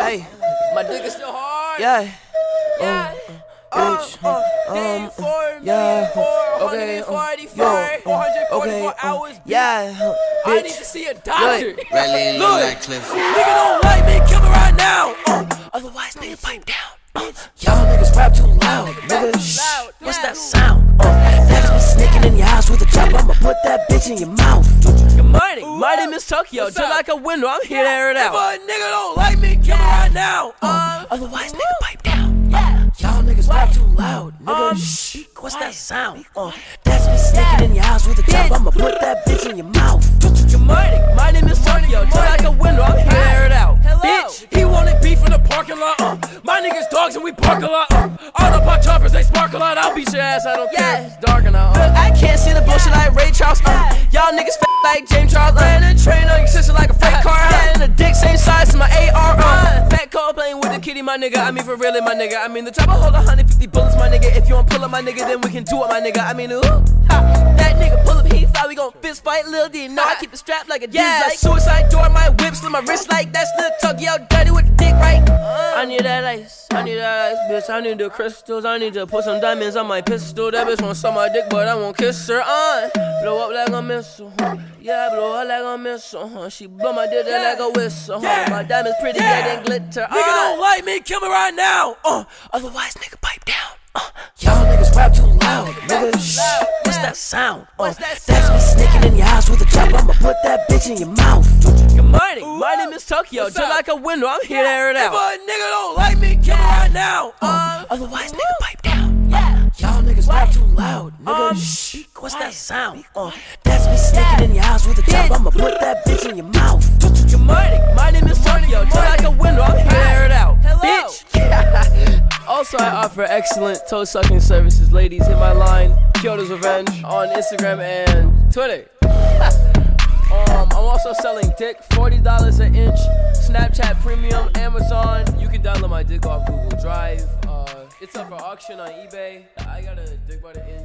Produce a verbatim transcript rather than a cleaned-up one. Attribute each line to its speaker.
Speaker 1: Hey,
Speaker 2: my dick is still hard.
Speaker 1: yeah.
Speaker 2: Yeah.
Speaker 1: Um, bitch.
Speaker 2: Uh, uh,
Speaker 1: Um,
Speaker 2: for
Speaker 1: yeah.
Speaker 2: for
Speaker 1: Okay. um,
Speaker 2: forty-five, four hundred forty-four
Speaker 1: Okay. um,
Speaker 2: hours.
Speaker 1: Yeah.
Speaker 2: I need
Speaker 1: Bitch.
Speaker 2: to see a doctor.
Speaker 3: Really look like Cliff.
Speaker 2: Nigga don't like me, kill me right now. Uh,
Speaker 1: Otherwise, nigga, pipe down. Uh, y'all niggas rap too loud, nigga. Shh. What's that sound? Uh, that's me sneaking in your house with a chop. I'ma put that bitch in your mouth.
Speaker 2: Good morning, my name is Tokyo. Just like a window, I'm here to air it out. If a nigga don't like me, kill me right now.
Speaker 1: Uh, otherwise, nigga, pipe down. Y'all niggas rap too loud, nigga. Shh. What's that sound? Uh, that's me sneaking in your house with a chop. I'ma put that bitch in your mouth.
Speaker 2: Good morning, my name is Tokyo. Just like a window, I'm here to air it out. Bitch, he wanted beef in the parking lot. Uh, my niggas dogs and we park a lot. Uh, all the pot choppers, they spark a lot. I'll beat your ass, I don't care. It's dark enough. Uh.
Speaker 1: I can't see the bullshit like Ray Charles. Uh, y'all niggas f like James Charles. Uh,
Speaker 2: Ran a train on your sister like a freight car.
Speaker 1: yeah, and the dick same size as my A R. Uh,
Speaker 2: Fat Cole playing with the kitty, my nigga. I mean, for really, my nigga. I mean, the chopper hold one hundred fifty bullets, my nigga. If you don't pull up, my nigga, then we can do it, my nigga. I mean, ooh, ha. That nigga pull up, he fly, we gon' fist fight. Lil' D, no, I keep it strapped like a
Speaker 1: Yeah,
Speaker 2: like suicide door, my whip, slit my wrist like that's Lil' Tokyo, dirty with the dick, right? Uh. I need that ice, I need that ice, bitch. I need the crystals, I need to put some diamonds on my pistol. That bitch won't suck my dick, but I won't kiss her. Uh, blow up like a missile, huh? Yeah, blow up like a missile, huh? She blow my dick yeah. like a whistle, huh? Yeah. My diamonds pretty, yeah, yeah, they glitter. Uh. Nigga don't like me, kill me right now. Uh,
Speaker 1: otherwise, nigga, pipe down. Uh, y'all niggas rap too loud, nigga. Shh. What's that sound? Uh,
Speaker 2: What's that sound?
Speaker 1: That's me sneaking in your house with a chop. I'ma put that bitch in your mouth.
Speaker 2: Good morning, Ooh, my name is Tokyo. Just up? Like a window, I'm here to air it out. If a nigga don't like me, kill me right now.
Speaker 1: Uh,
Speaker 2: Uh,
Speaker 1: otherwise, nigga, pipe down. Yeah. Y'all niggas rap too loud, nigga.
Speaker 2: Um,
Speaker 1: Shh. What's that sound? Uh, that's me sneaking in your house with a chop. I'ma put that bitch in your mouth.
Speaker 2: Good morning, my name is Tokyo. Just like a window, I'm here to air it out.
Speaker 1: Hello.
Speaker 2: Bitch. Also, I offer excellent toe sucking services. Ladies, hit my line, Kyoto's Revenge, on Instagram and Twitter. um, I'm also selling dick, forty dollars an inch, Snapchat Premium, Amazon. You can download my dick off Google Drive. Uh, it's up for auction on eBay. I got a dick by the inch.